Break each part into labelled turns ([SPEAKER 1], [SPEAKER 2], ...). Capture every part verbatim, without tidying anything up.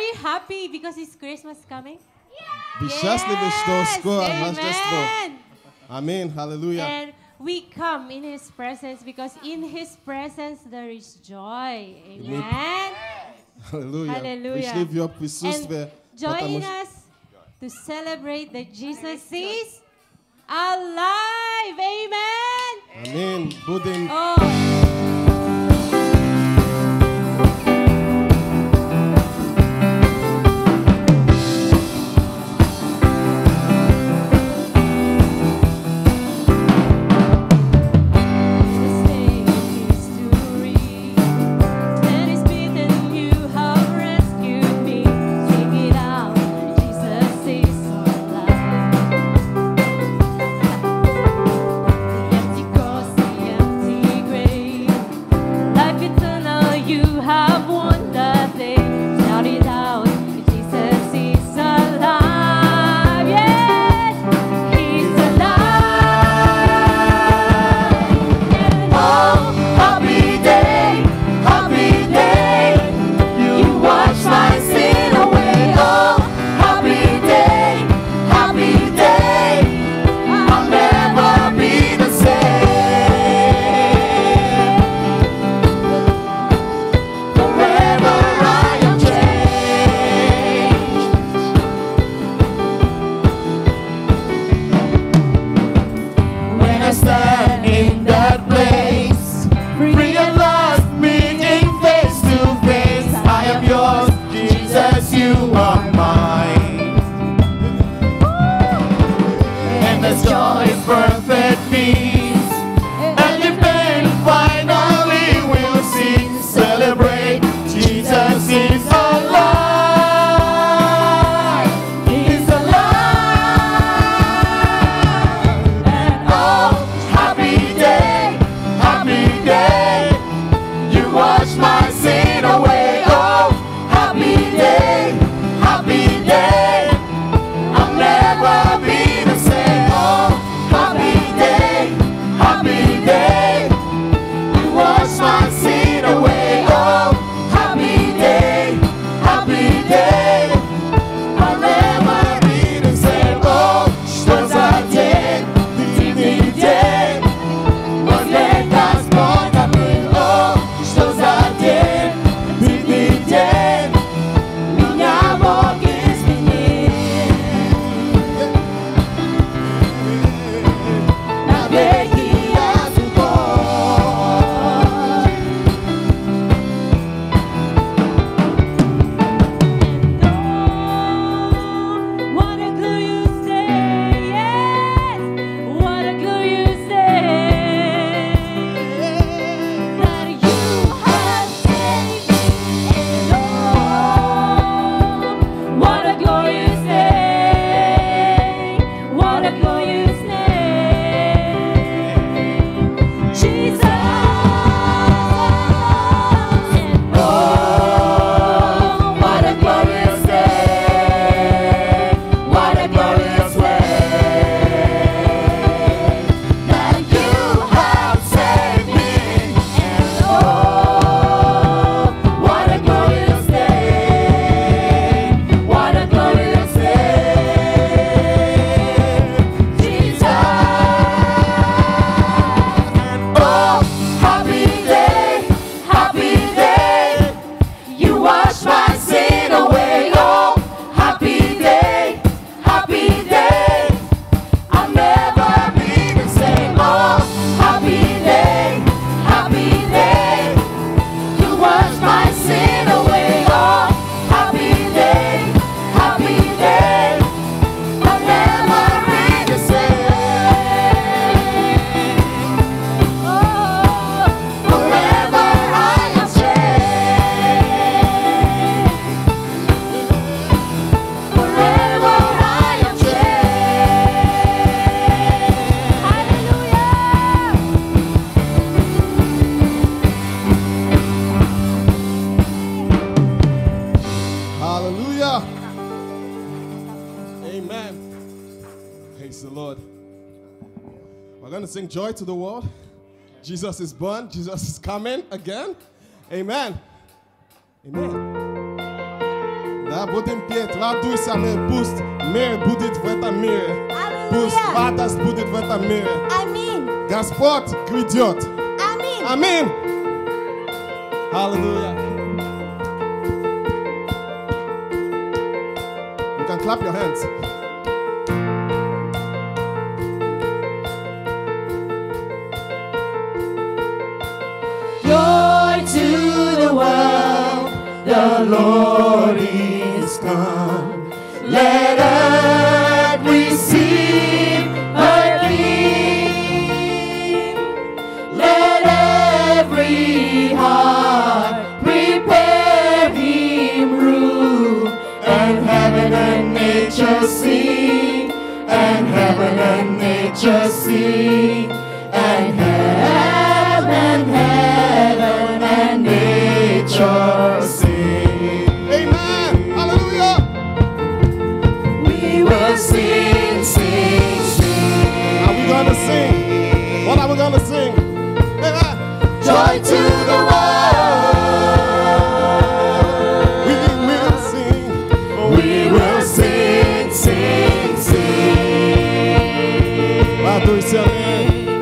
[SPEAKER 1] you happy because it's Christmas coming?
[SPEAKER 2] Be щасливі, що скоро Рождество.
[SPEAKER 1] Amen.
[SPEAKER 2] Amen. Hallelujah.
[SPEAKER 1] And we come in His presence because in His presence there is joy. Amen.
[SPEAKER 2] Hallelujah.
[SPEAKER 1] Hallelujah.
[SPEAKER 2] Пришли в Его
[SPEAKER 1] And
[SPEAKER 2] присутствие,
[SPEAKER 1] join
[SPEAKER 2] потому что
[SPEAKER 1] us to celebrate that Jesus is alive. Amen.
[SPEAKER 2] Аминь. Будем
[SPEAKER 1] Oh.
[SPEAKER 2] Sing joy to the world. Jesus is born. Jesus is coming again. Amen. Amen. Ah, bota em pie, traduz a minha pust, mer budit veta mer. Pust,
[SPEAKER 3] Hallelujah.
[SPEAKER 2] vatas budit veta mer.
[SPEAKER 3] Amen.
[SPEAKER 2] Gaspot, kridiot.
[SPEAKER 3] Amen.
[SPEAKER 2] Amen. Hallelujah. You can clap your hands.
[SPEAKER 4] Joy to the world, the Lord is come. Let earth receive her King. Let every heart prepare him room, and heaven and nature sing, and heaven and nature sing, and heaven, heaven and nature sing.
[SPEAKER 2] Amen. Hallelujah.
[SPEAKER 4] We will sing, sing, sing.
[SPEAKER 2] Are we going to sing? What are we going to sing? Amen.
[SPEAKER 4] Joy to the world.
[SPEAKER 2] We will sing.
[SPEAKER 4] We will sing, sing, sing.
[SPEAKER 2] Traduz a minha.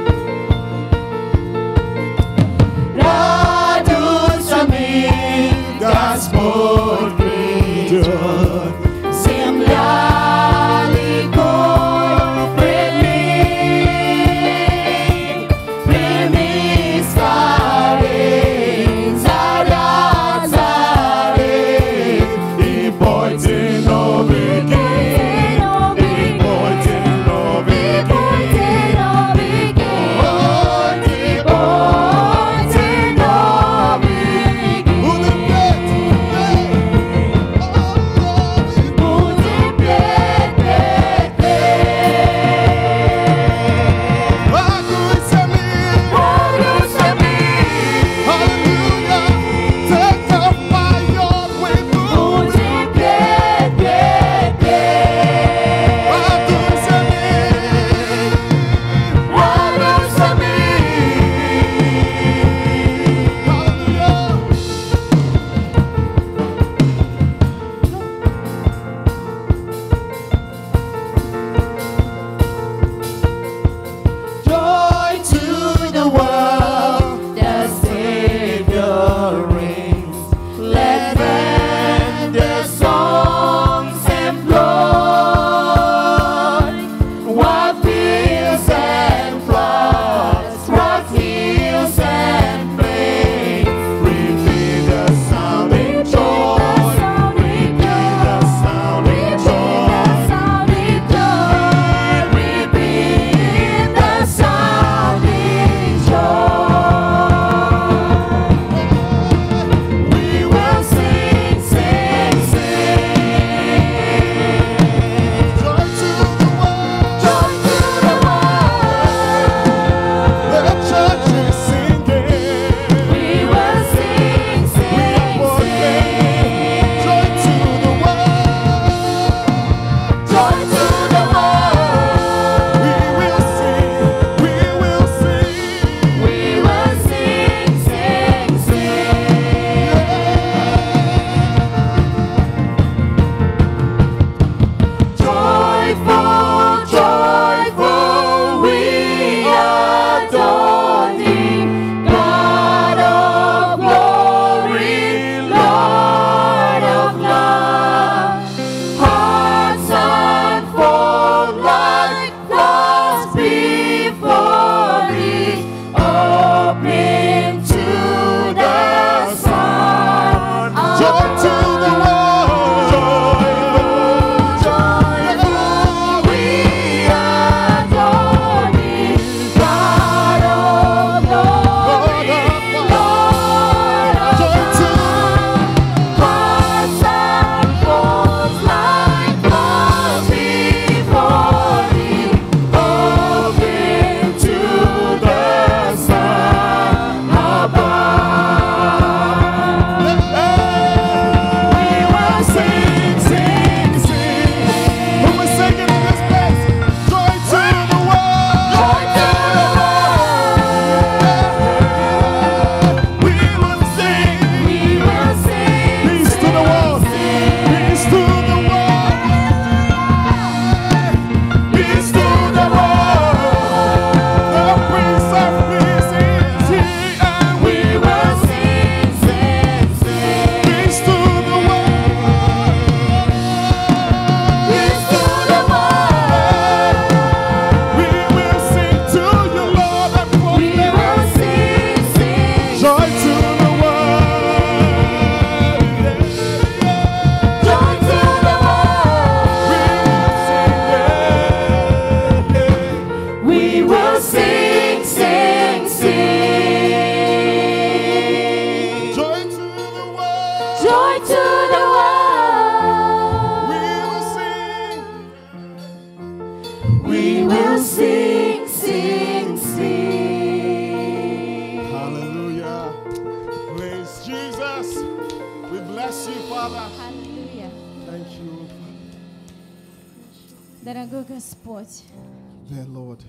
[SPEAKER 3] Дорогой Господь,
[SPEAKER 2] Dear Lord,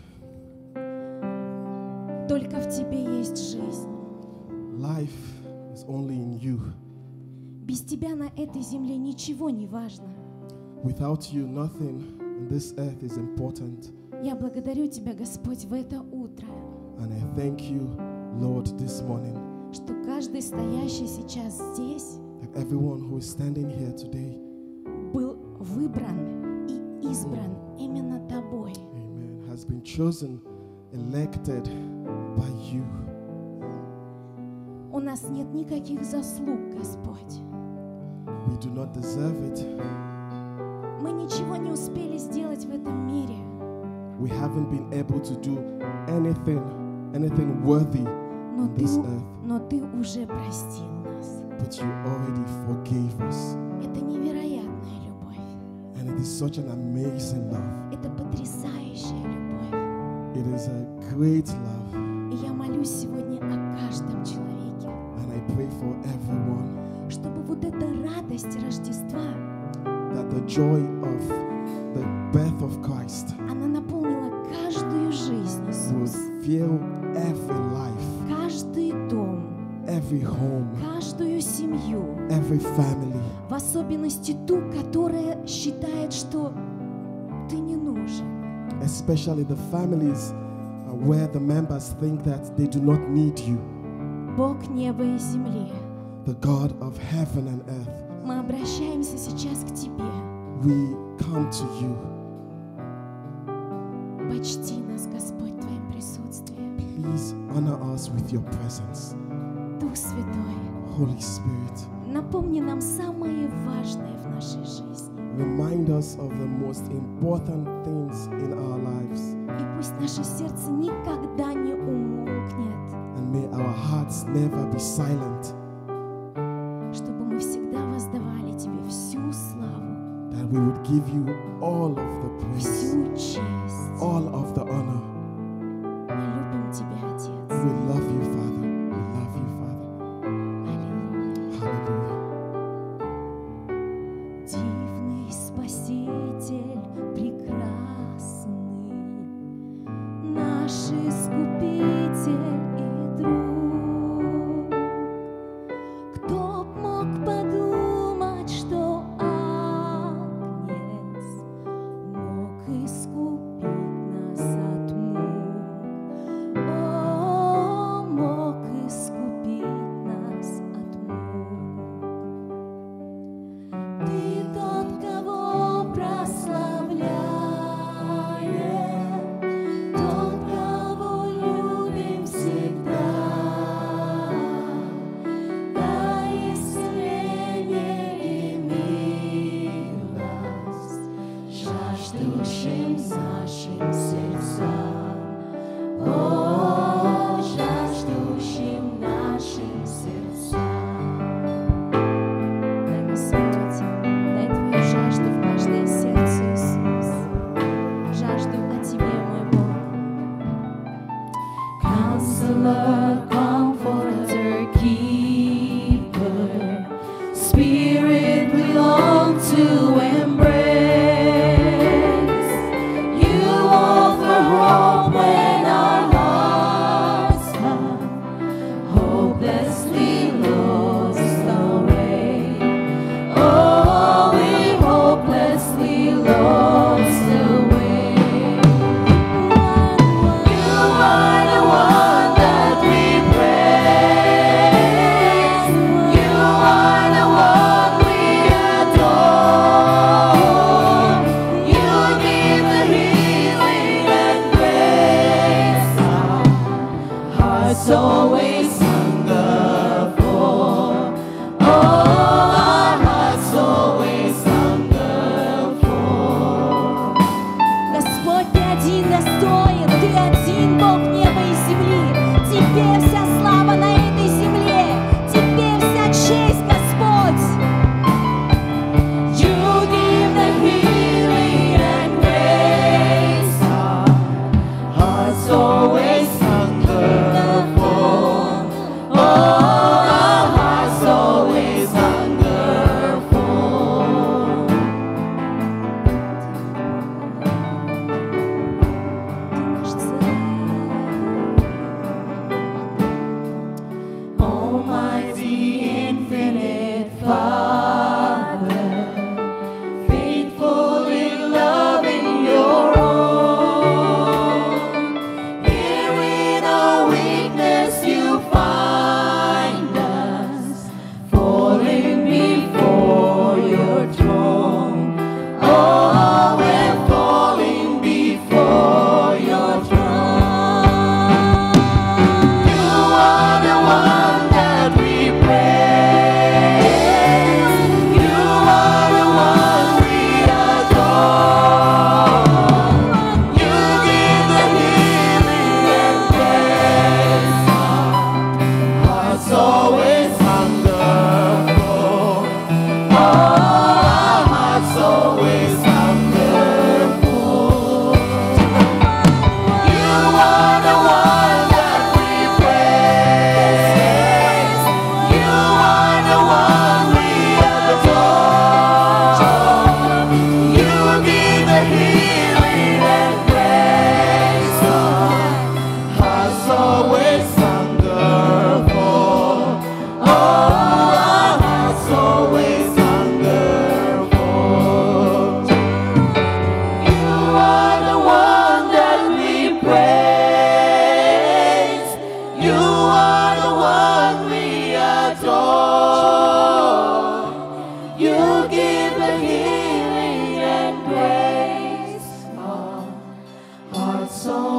[SPEAKER 3] только в Тебе есть жизнь.
[SPEAKER 2] life is only in you.
[SPEAKER 3] Без Тебя на этой земле ничего не важно.
[SPEAKER 2] Without you, nothing on this earth is important.
[SPEAKER 3] Я благодарю Тебя, Господь, в это утро,
[SPEAKER 2] And I thank you, Lord, this morning,
[SPEAKER 3] что каждый стоящий сейчас здесь
[SPEAKER 2] that everyone who is standing here today,
[SPEAKER 3] был выбран и избран именно Тобой.
[SPEAKER 2] amen, has been chosen, elected by you.
[SPEAKER 3] У нас нет никаких заслуг, Господь.
[SPEAKER 2] We do not deserve it.
[SPEAKER 3] Мы ничего не успели сделать в этом мире,
[SPEAKER 2] We haven't been able to do anything, anything worthy
[SPEAKER 3] но
[SPEAKER 2] on
[SPEAKER 3] Ты,
[SPEAKER 2] this
[SPEAKER 3] у-
[SPEAKER 2] earth,
[SPEAKER 3] но Ты уже простил нас.
[SPEAKER 2] but you already forgave us.
[SPEAKER 3] Это невероятная любовь.
[SPEAKER 2] And it is such an amazing love.
[SPEAKER 3] Это потрясающая любовь.
[SPEAKER 2] It is a great love.
[SPEAKER 3] И я молюсь сегодня о каждом человеке,
[SPEAKER 2] And I pray for everyone
[SPEAKER 3] чтобы вот эта радость Рождества,
[SPEAKER 2] that the joy of the birth of Christ
[SPEAKER 3] она наполнила каждую жизнь,
[SPEAKER 2] would
[SPEAKER 3] Иисус.
[SPEAKER 2] fill every life,
[SPEAKER 3] Каждый дом,
[SPEAKER 2] every home,
[SPEAKER 3] каждую семью,
[SPEAKER 2] every family,
[SPEAKER 3] в особенности ту, которая считает, что Ты не нужен.
[SPEAKER 2] especially the families uh, where the members think that they do not need you,
[SPEAKER 3] Бог неба и земли,
[SPEAKER 2] the God of heaven and earth.
[SPEAKER 3] мы обращаемся сейчас к Тебе.
[SPEAKER 2] We come to you.
[SPEAKER 3] Почти нас, Господь, Твоим присутствием.
[SPEAKER 2] Please honor us with your presence.
[SPEAKER 3] Дух Святой,
[SPEAKER 2] Holy Spirit,
[SPEAKER 3] напомни нам самое важное в нашей жизни.
[SPEAKER 2] remind us of the most important things in our lives.
[SPEAKER 3] И пусть наше сердце никогда не умолкнет,
[SPEAKER 2] And may our hearts never be silent,
[SPEAKER 3] чтобы мы всегда воздавали Тебе всю славу,
[SPEAKER 2] that we would give you all of the praise,
[SPEAKER 3] всю честь.
[SPEAKER 2] all of the honor.
[SPEAKER 3] Мы любим Тебя, Отец.
[SPEAKER 2] We love you, Father. We love you, Father.
[SPEAKER 3] Аллилуйя.
[SPEAKER 2] Hallelujah.
[SPEAKER 3] Дивный Спаситель прекрасный, наш Искупитель и друг. Кто б мог подумать, что Агнец мог искупить нас от
[SPEAKER 4] the healing and grace. Our hearts, soul,